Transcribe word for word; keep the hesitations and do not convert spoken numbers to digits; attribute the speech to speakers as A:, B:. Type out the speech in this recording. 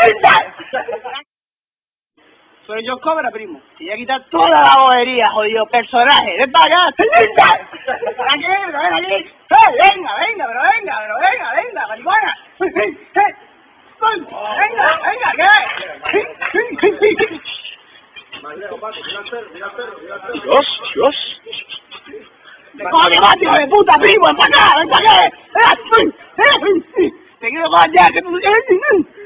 A: Soy yo Cobra, primo. Y voy a quitar toda la bobería, jodido personaje. ¡Ven para acá! ¡Ven aquí! ¡Ven aquí! ¡Eh, venga, venga, pero venga, pero venga, venga, marihuana! ¡Venga, venga, qué! Dios, Dios. ¡Coge, mate, hijo de puta, primo! ¡Ven para acá! ¡Ven para acá! ¡Te quiero coger ya!